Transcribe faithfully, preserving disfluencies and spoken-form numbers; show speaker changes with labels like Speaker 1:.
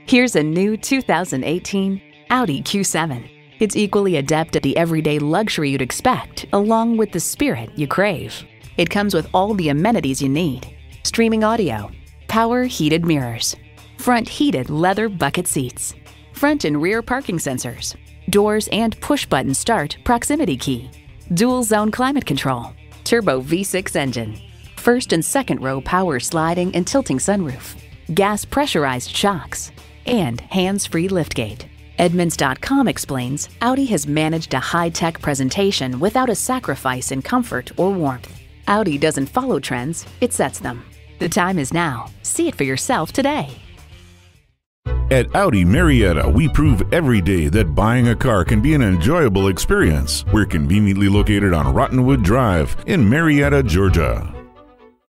Speaker 1: Here's a new two thousand eighteen Audi Q seven. It's equally adept at the everyday luxury you'd expect, along with the spirit you crave. It comes with all the amenities you need: streaming audio, power heated mirrors, front heated leather bucket seats, front and rear parking sensors, doors and push-button start proximity key, dual zone climate control, turbo V six engine, first and second row power sliding and tilting sunroof, gas pressurized shocks, and hands-free liftgate. Edmunds dot com explains Audi has managed a high-tech presentation without a sacrifice in comfort or warmth. Audi doesn't follow trends, it sets them. The time is now. See it for yourself today.
Speaker 2: At Audi Marietta, we prove every day that buying a car can be an enjoyable experience. We're conveniently located on Rottenwood Drive in Marietta, Georgia.